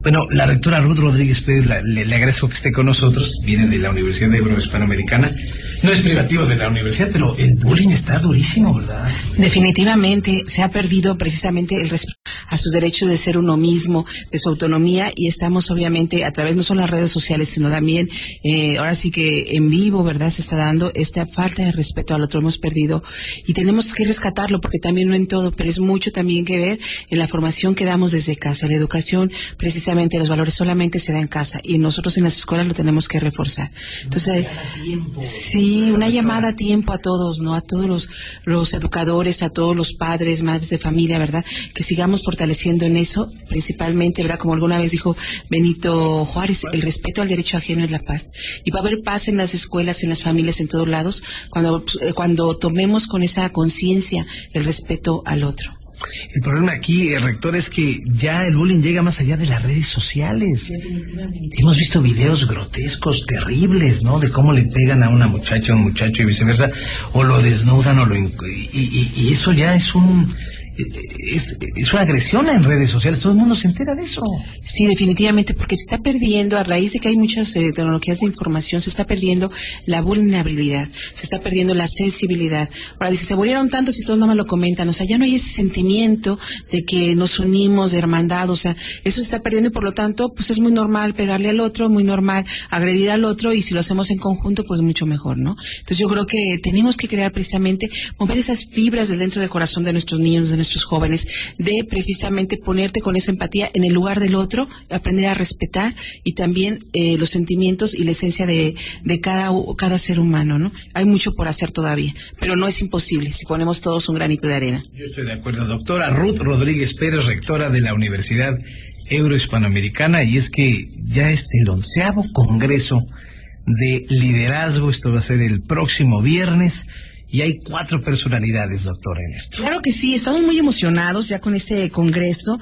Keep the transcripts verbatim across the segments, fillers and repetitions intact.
Bueno, la rectora Ruth Rodríguez Pérez, la, le, le agradezco que esté con nosotros, viene de la Universidad Euro-Hispanoamericana. No es privativo de la universidad, pero el bullying está durísimo, ¿verdad? Definitivamente se ha perdido precisamente el respeto a sus derechos de ser uno mismo, de su autonomía, y estamos obviamente a través no solo de las redes sociales, sino también eh, ahora sí que en vivo, ¿verdad? Se está dando esta falta de respeto al otro, hemos perdido y tenemos que rescatarlo, porque también no en todo, pero es mucho también que ver en la formación que damos desde casa. La educación, precisamente los valores solamente se da en casa y nosotros en las escuelas lo tenemos que reforzar. Entonces, sí, una llamada a tiempo a todos, ¿no? A todos los, los educadores, a todos los padres, madres de familia, ¿verdad? Que sigamos fortaleciendo en eso, principalmente, ¿verdad? Como alguna vez dijo Benito Juárez, el respeto al derecho ajeno es la paz. Y va a haber paz en las escuelas, en las familias, en todos lados, cuando, cuando tomemos con esa conciencia el respeto al otro. El problema aquí, el rector, es que ya el bullying llega más allá de las redes sociales. Hemos visto videos grotescos, terribles, ¿no? De cómo le pegan a una muchacha, a un muchacho y viceversa, o lo desnudan, o lo y, y, y eso ya es un... Es, es una agresión en redes sociales, todo el mundo se entera de eso. Sí, definitivamente, porque se está perdiendo, a raíz de que hay muchas eh, tecnologías de información, se está perdiendo la vulnerabilidad, se está perdiendo la sensibilidad. Ahora dice, se murieron tantos y todos nada más lo comentan, o sea, ya no hay ese sentimiento de que nos unimos, de hermandad, o sea, eso se está perdiendo y por lo tanto, pues es muy normal pegarle al otro, muy normal agredir al otro, y si lo hacemos en conjunto, pues mucho mejor, ¿no? Entonces yo creo que tenemos que crear precisamente, mover esas fibras del dentro del corazón de nuestros niños, de nuestros jóvenes, de precisamente ponerte con esa empatía en el lugar del otro, aprender a respetar y también eh, los sentimientos y la esencia de, de cada, cada ser humano, ¿no? Hay mucho por hacer todavía, pero no es imposible si ponemos todos un granito de arena. Yo estoy de acuerdo, doctora Ruth Rodríguez Pérez, rectora de la Universidad Euro-Hispanoamericana, y es que ya es el onceavo Congreso de Liderazgo, esto va a ser el próximo viernes. Y hay cuatro personalidades, doctora, en esto. Claro que sí, estamos muy emocionados ya con este congreso.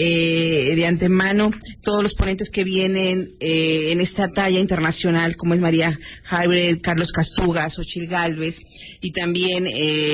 Eh, de antemano, todos los ponentes que vienen eh, en esta talla internacional, como es María Javier, Carlos Casuga, Xochitl Gálvez, y también...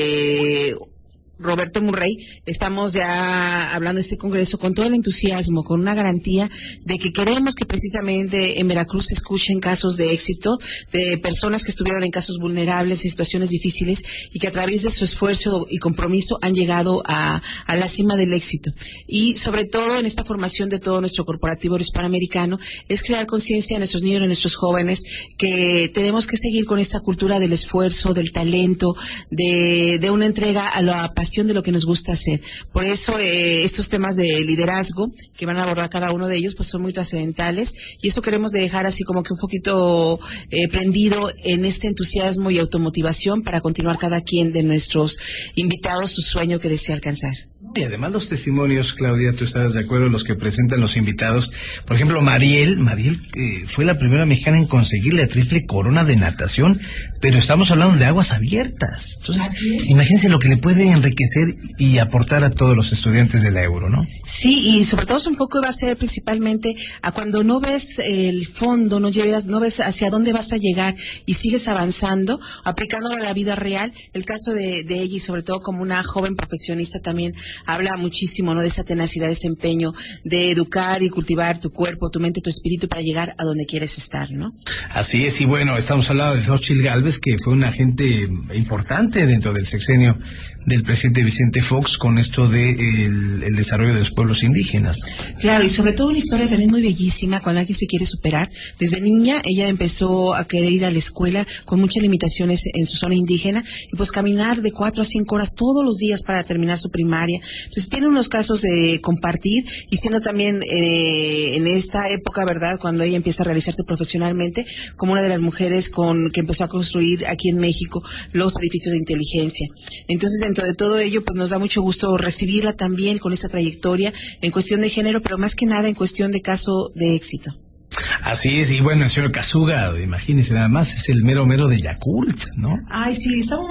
Eh, Roberto Murray, estamos ya hablando de este congreso con todo el entusiasmo, con una garantía de que queremos que precisamente en Veracruz se escuchen casos de éxito, de personas que estuvieron en casos vulnerables, en situaciones difíciles, y que a través de su esfuerzo y compromiso han llegado a, a la cima del éxito. Y sobre todo en esta formación de todo nuestro corporativo hispanoamericano, es crear conciencia de nuestros niños, de nuestros jóvenes, que tenemos que seguir con esta cultura del esfuerzo, del talento, de, de una entrega a la pasión de lo que nos gusta hacer. Por eso eh, estos temas de liderazgo que van a abordar cada uno de ellos pues son muy trascendentales, y eso queremos dejar así como que un poquito eh, prendido en este entusiasmo y automotivación para continuar cada quien de nuestros invitados su sueño que desea alcanzar. Y además los testimonios, Claudia, tú estarás de acuerdo, los que presentan los invitados. Por ejemplo, Mariel, Mariel eh, fue la primera mexicana en conseguir la triple corona de natación, pero estamos hablando de aguas abiertas. Entonces, imagínense lo que le puede enriquecer y aportar a todos los estudiantes de la Euro, ¿no? Sí, y sobre todo es un poco va a ser principalmente a cuando no ves el fondo, no llevas, no ves hacia dónde vas a llegar y sigues avanzando, aplicándolo a la vida real. El caso de, de ella, y sobre todo como una joven profesionista, también habla muchísimo, ¿no? De esa tenacidad, de ese empeño de educar y cultivar tu cuerpo, tu mente, tu espíritu para llegar a donde quieres estar, ¿no? Así es, y bueno, estamos hablando de Xochitl Gálvez, que fue una agente importante dentro del sexenio del presidente Vicente Fox con esto de el, el desarrollo de los pueblos indígenas. Claro, y sobre todo una historia también muy bellísima cuando alguien se quiere superar. Desde niña ella empezó a querer ir a la escuela con muchas limitaciones en su zona indígena y pues caminar de cuatro a cinco horas todos los días para terminar su primaria. Entonces tiene unos casos de compartir, y siendo también eh, en esta época, ¿verdad?, cuando ella empieza a realizarse profesionalmente como una de las mujeres con que empezó a construir aquí en México los edificios de inteligencia. Entonces, dentro de todo ello, pues nos da mucho gusto recibirla también con esta trayectoria en cuestión de género, pero más que nada en cuestión de caso de éxito. Así es, y bueno, el señor Casuga, imagínense nada más, es el mero mero de Yakult, ¿no? Ay, sí, estamos muy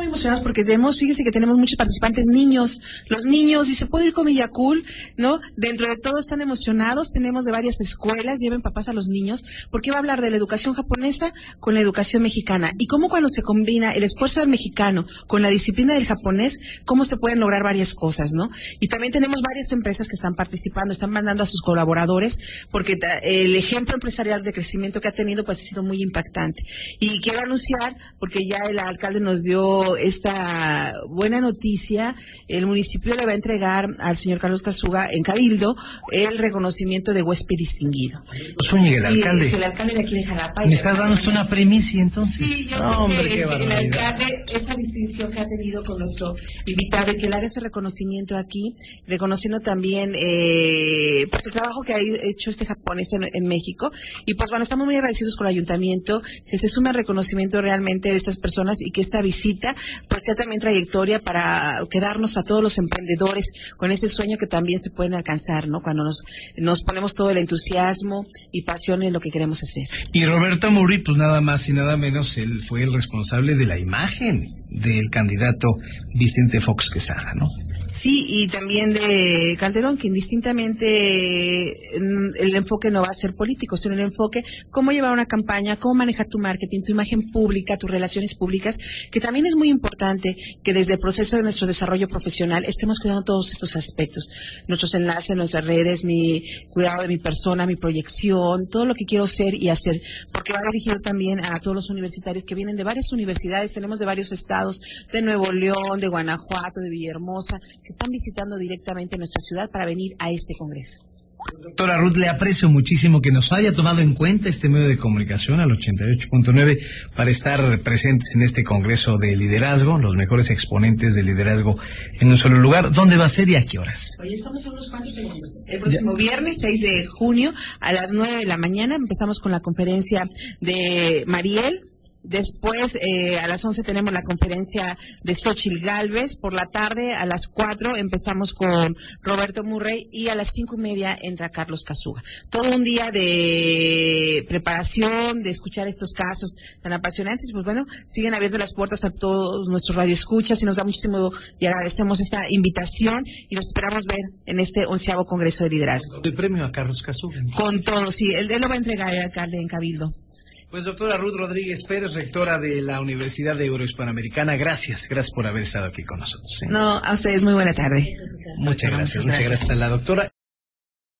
emocionados porque tenemos, fíjese que tenemos muchos participantes niños. Los niños, dice, ¿puedo ir con mi Yakult? ¿No? Dentro de todo están emocionados. Tenemos de varias escuelas, lleven papás a los niños, porque va a hablar de la educación japonesa con la educación mexicana. Y cómo cuando se combina el esfuerzo del mexicano con la disciplina del japonés, cómo se pueden lograr varias cosas, ¿no? Y también tenemos varias empresas que están participando, están mandando a sus colaboradores, porque el ejemplo empresarial de crecimiento que ha tenido pues ha sido muy impactante. Y quiero anunciar, porque ya el alcalde nos dio esta buena noticia, el municipio le va a entregar al señor Carlos Kazuga en Cabildo el reconocimiento de huésped distinguido. Zúñiga, el sí, alcalde. Sí, el alcalde de aquí de Jalapa. Me estás dando usted una primicia, entonces. Sí, yo no, hombre, creo que qué el, barbaridad. el alcalde, esa distinción que ha tenido con nuestro invitado, y que le haga ese reconocimiento aquí, reconociendo también eh, pues el trabajo que ha hecho este japonés en, en México. Y pues bueno, estamos muy agradecidos con el ayuntamiento, que se sume al reconocimiento realmente de estas personas y que esta visita pues sea también trayectoria para quedarnos a todos los emprendedores con ese sueño que también se pueden alcanzar, ¿no? Cuando nos, nos ponemos todo el entusiasmo y pasión en lo que queremos hacer. Y Roberto Murri, pues nada más y nada menos, él fue el responsable de la imagen del candidato Vicente Fox Quesada, ¿no? Sí, y también de Calderón, que indistintamente el enfoque no va a ser político, sino el enfoque cómo llevar una campaña, cómo manejar tu marketing, tu imagen pública, tus relaciones públicas, que también es muy importante que desde el proceso de nuestro desarrollo profesional estemos cuidando todos estos aspectos. Nuestros enlaces, nuestras redes, mi cuidado de mi persona, mi proyección, todo lo que quiero ser y hacer, porque va dirigido también a todos los universitarios que vienen de varias universidades, tenemos de varios estados, de Nuevo León, de Guanajuato, de Villahermosa, que están visitando directamente nuestra ciudad para venir a este congreso. Doctora Ruth, le aprecio muchísimo que nos haya tomado en cuenta este medio de comunicación al ochenta y ocho punto nueve para estar presentes en este congreso de liderazgo, los mejores exponentes de liderazgo en un solo lugar. ¿Dónde va a ser y a qué horas? Hoy estamos a unos cuantos segundos. El próximo ya. viernes seis de junio a las nueve de la mañana empezamos con la conferencia de Mariel. Después, eh, a las once tenemos la conferencia de Xóchitl Gálvez. Por la tarde, a las cuatro, empezamos con Roberto Murray y a las cinco y media entra Carlos Kazuga. Todo un día de preparación, de escuchar estos casos tan apasionantes. Pues bueno, siguen abiertas las puertas a todos nuestros radioescuchas y nos da muchísimo y agradecemos esta invitación y nos esperamos ver en este onceavo Congreso de Liderazgo. ¿El premio a Carlos Kazuga? Con todo, sí. Él, él lo va a entregar el alcalde en Cabildo. Pues doctora Ruth Rodríguez Pérez, rectora de la Universidad de Eurohispanoamericana, gracias, gracias por haber estado aquí con nosotros. ¿eh? No, a ustedes muy buena tarde. Muchas gracias, muchas gracias a la doctora.